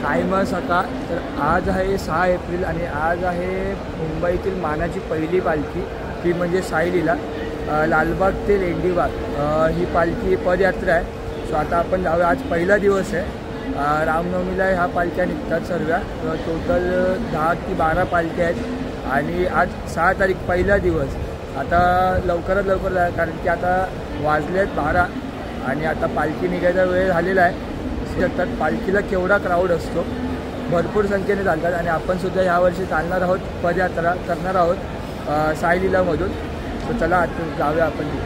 सायमा सकाळ. तर आज आहे 6 एप्रिल आणि आज आहे मुंबईतील मानाची पहिली पालखी, ती म्हणजे साई लीला. लालबाग ते लेंडीबाग ही पालखी पदयात्रा आहे. सो आता आपण जाऊया. आज पहिला दिवस आहे. रामनवमीला ह्या पालख्या निघतात सर्व. टोटल 10 की 12 पालख्या आहेत आणि आज 6 तारीख पहिला दिवस. आता लवकरात लवकर जा, कारण की आता वाजलेत 12 आणि आता पालखी निघायचा वेळ झालेला आहे. शकतात पालखीला केवढा क्राऊड असतो, भरपूर संख्येने चालतात. आणि आपण सुद्धा यावर्षी चालणार आहोत, पदयात्रा करणार आहोत साई लीलामधून. तर चला आता जाऊया आपण तिथे.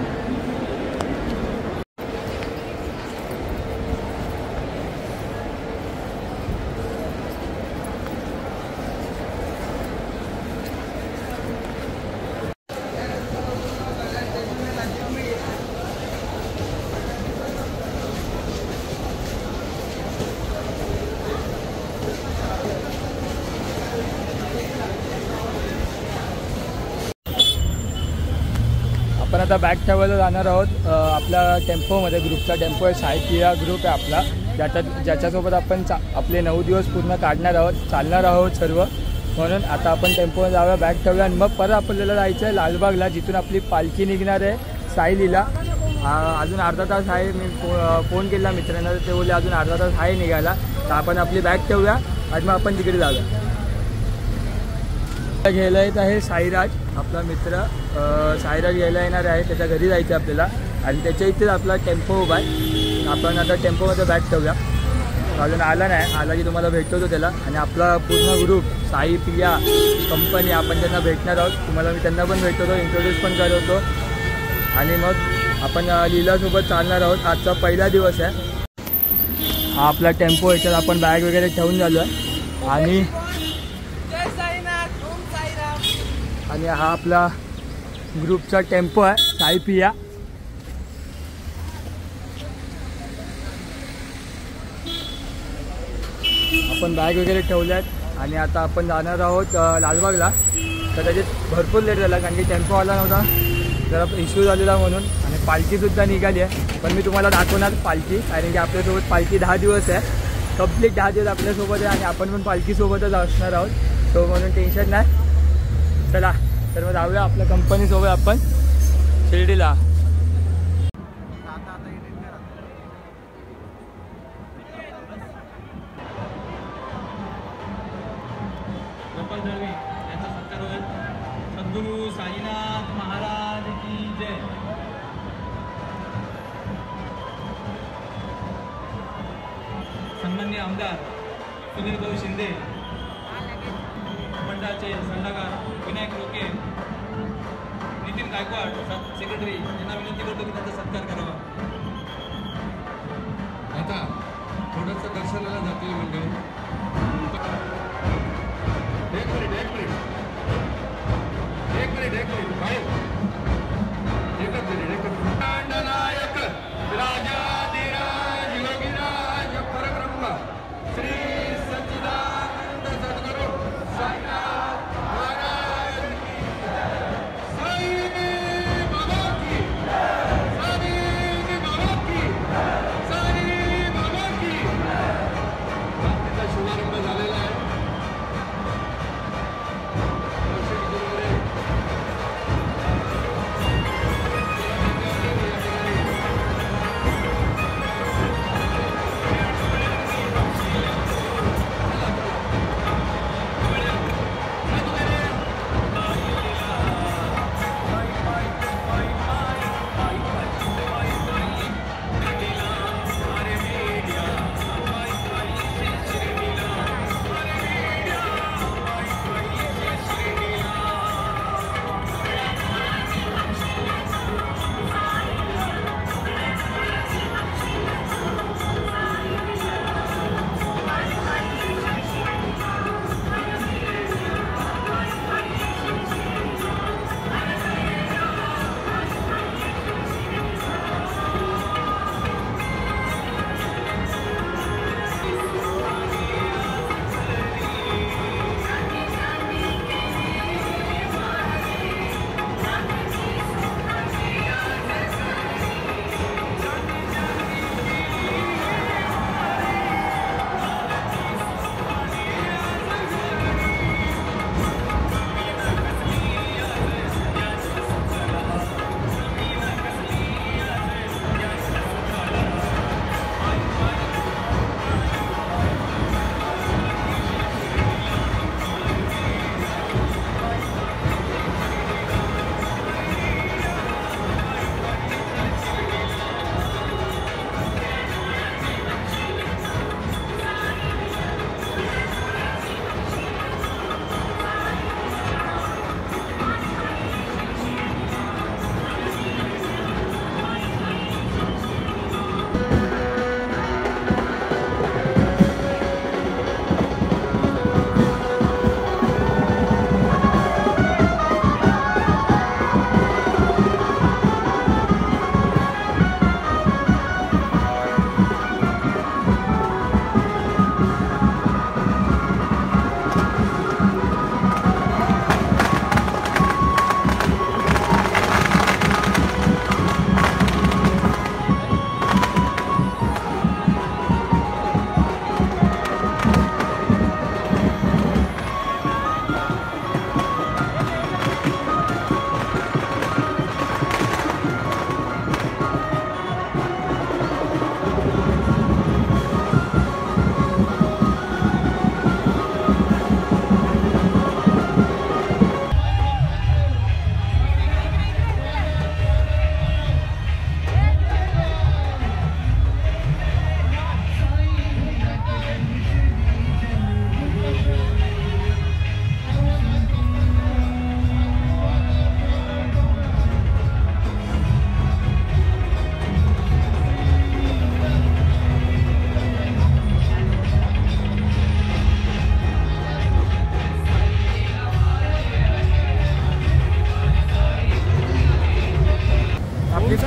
आपण आता बॅग ठेवायला जाणार आहोत आपल्या टेम्पोमध्ये. ग्रुपचा टेम्पो आहे, साई लीला ग्रुप आहे आपला, ज्याच्यासोबत आपण आपले 9 दिवस पूर्ण काढणार आहोत, चालणार आहोत सर्व. म्हणून आता आपण टेम्पोमध्ये जाऊया, बॅग ठेवूया आणि मग परत आपल्याला जायचं आहे लालबागला, जिथून आपली पालखी निघणार आहे साई लीला. अजून अर्धा तास आहे. मी फोन केला मित्रांना, तर ते बोलले अजून अर्धा तास आहे निघायला. तर आपण आपली बॅग ठेवूया आणि मग आपण तिकडे जाऊया. घ्यायला येत आहे साईराज, आपला मित्र. साईराज घ्यायला येणार आहे, त्याच्या घरी जायचं आहे आपल्याला आणि त्याच्या इथेच आपला टेम्पो उभा आहे. आपण आता टेम्पोमध्ये बॅग ठेवूया. अजून आला नाही, आला की तुम्हाला भेटवतो त्याला. आणि आपला पूर्ण ग्रुप साई पिया कंपनी, आपण त्यांना भेटणार आहोत. तुम्हाला मी त्यांना पण भेटवतो, इंट्रोड्यूस पण करवतो आणि मग आपण लीलासोबत चालणार आहोत. आजचा पहिला दिवस आहे. हा आपला टेम्पो, याच्यात आपण बॅग वगैरे ठेवून झालो आहे. आणि हा आपला ग्रुपचा टेम्पो आहे साई पिया. आपण बॅग वगैरे ठेवल्यात आणि आता आपण जाणार आहोत लालबागला. तर त्याच्यात भरपूर लेट झाला, कारण की टेम्पो आला नव्हता, जरा इश्यू झालेला म्हणून. आणि पालखीसुद्धा निघाली आहे, पण मी तुम्हाला दाखवणार पालखी, कारण की आपल्यासोबत पालखी 10 दिवस आहे, कंप्लीट 10 दिवस आपल्यासोबत आहे आणि आपण पण पालखीसोबतच असणार आहोत. तो म्हणून टेन्शन नाही. चला तर मग जाऊया आपल्या कंपनीसोबत आपण शिर्डीला. सद्गुरु साईनाथ महाराज की जय. सन्माननीय आमदार सुनील भाऊ शिंदे, मंडळाचे सल्लागार विनायक रोके, नितीन गायकवाड सेक्रेटरी यांना विनंती करतो की त्यांचा सत्कार करावा. आता थोडंसं दर्शनाला जातील मंडळी. एक मिनिट बाहेर नायक राजाधिराज योगीराज परब्रह्म श्री सच्चिदानंद सद्गुरु साईनाथ महाराज की साई बाबा की, साई बाबा की, साई बाबा की. शुभारंभ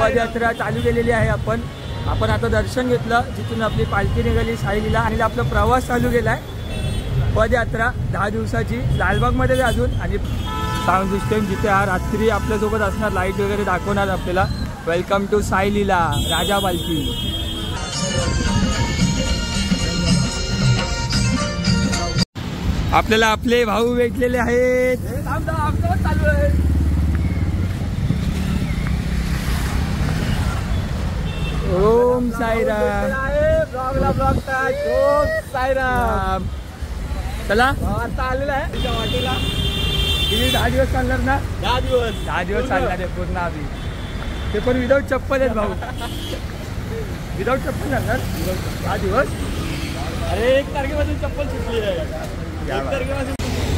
पदयात्रा चालू केलेली आहे. आपण आता दर्शन घेतलं, जिथून आपली पालखी निघाली साईलीला आणि आपला प्रवास चालू केला आहे. पदयात्रा 10 दिवसाची लालबागमध्ये अजून. आणि साऊंड सिस्टम जिथे रात्री आपल्यासोबत असणार, लाईट वगैरे दाखवणार आपल्याला. वेलकम टू साईलीला राजा पालखी. आपल्याला आपले भाऊ भेटलेले आहेत. चालू आहे. ओम साईराम. साईराम. चला आता आलेला आहे तुझ्या वाटेला. किती 10 दिवस चालणार ना? 10 दिवस चालणार आहे पूर्ण. आधी ते पण विदाऊट चप्पल आहेत भाऊ. विदाऊट चप्पल चालणार 10 दिवस. अरे 1 तारखेपासून चप्पल सुटली आहे. 1 तारखेपासून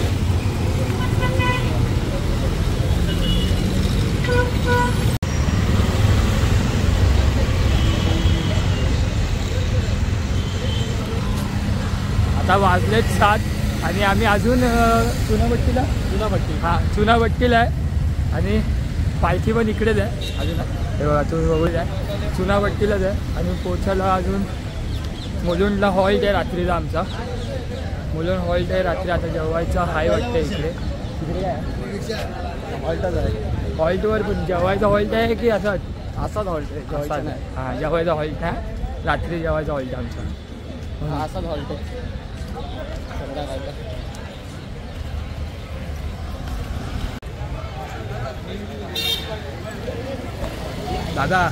आता वाजलेत 7 आणि आम्ही अजून चुनाभट्टीला चुनाभट्टीला आहे. आणि पालखी पण इकडेच आहे अजून. हे बघा तुम्ही बघू द्या, चुनाभट्टीलाच आहे. आणि पोचायला अजून मुलुंडला हॉल्ट आहे रात्रीचा आमचा. मुलुंड हॉल्ट आहे रात्री. आता जेवायचा हाय वाटतं इकडे. तिकडे काय हॉल्टच आहे. हॉल्टवर पण जेवायचा हॉल्ट आहे की असाच हॉल्ट आहे? जेवायचा नाही. हां जेवायचा हॉल्ट आहे. रात्री जेवायचा हॉल्ट आहे आमचा. असाच हॉल्ट आहे. दादा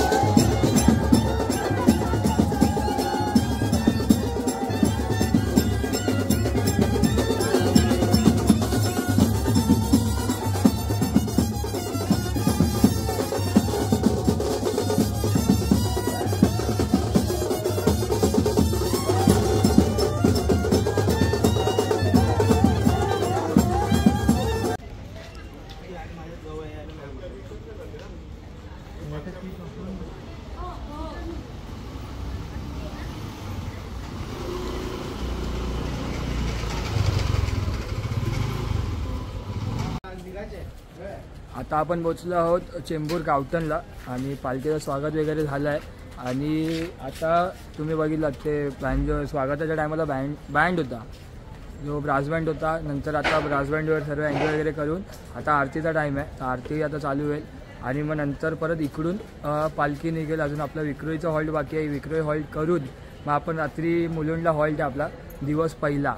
आता आपण पोचलो आहोत चेंबूर गावठणला. आणि पालखीचं स्वागत वगैरे झालं आहे. आणि आता तुम्ही बघितलात ते जो स्वागताच्या टायमाला बँड होता, जो ब्रास बँड होता. नंतर आता ब्रास बँडवर सर्व एन्जॉय वगैरे करून आता आरतीचा टाईम आहे. तर आरती आता चालू होईल. आणि मग नंतर परत इकडून पालखी निघेल. अजून आपला विक्रोळीचा हॉल्ट बाकी आहे. विक्रोळी हॉल्ट करून मग आपण रात्री मुलुंडला हॉल्ट आहे आपला दिवस पहिला.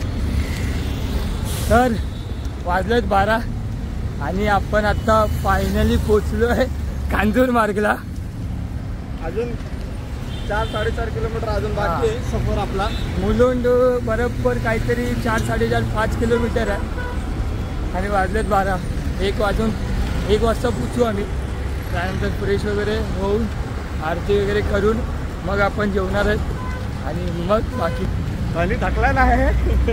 तर वाजलेत 12 आणि आपण आता फायनली पोचलो आहे कांजूर मार्गला. अजून 4-4.5 किलोमीटर अजून बाकी आहे सफर आपला. मुलुंड बरोबर काहीतरी 4-4.5-5 किलोमीटर आहे. आणि वाजलेत 12. 1 वाजता पोचू आम्ही. त्यानंतर फ्रेश वगैरे होऊन आरती वगैरे करून मग आपण जेवणार आहेत. आणि मग बाकी आणि थकला नाही.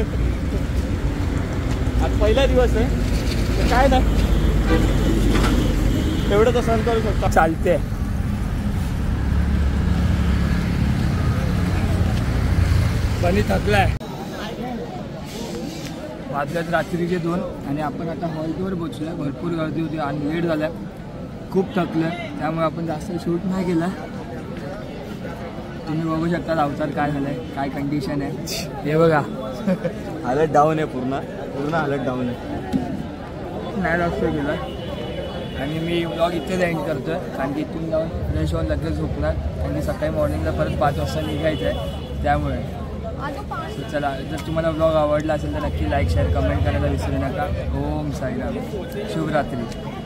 आज पहिला दिवस आहे तर काय नाही, तेवढं तर सहन करू शकतो. चालते. पण थकलाय. वाजल्यात रात्रीचे 2 आणि आपण आता हॉल्टवर पोचलोय. भरपूर गर्दी होती आणि लेट झाला. खूप थकलं त्यामुळे आपण जास्त शूट नाही केला. तुम्ही बघू शकता अवतार काय झालाय, काय कंडिशन आहे. हे बघा हालत डाऊन आहे. पूर्ण हालत डाऊन आहे. नाही जास्त गेला. आणि मी ब्लॉग इथेच एंड करतो आहे. कारण की इथून जाऊन फ्रेश होऊन लगेच झोपणार. आणि सकाळी मॉर्निंगला परत 5 वाजता निघायचं आहे. त्यामुळे चला, जर तुम्हाला ब्लॉग आवडला असेल तर नक्की लाईक शेअर कमेंट करायला विसरू नका. ओम साईराम. शुभरात्री.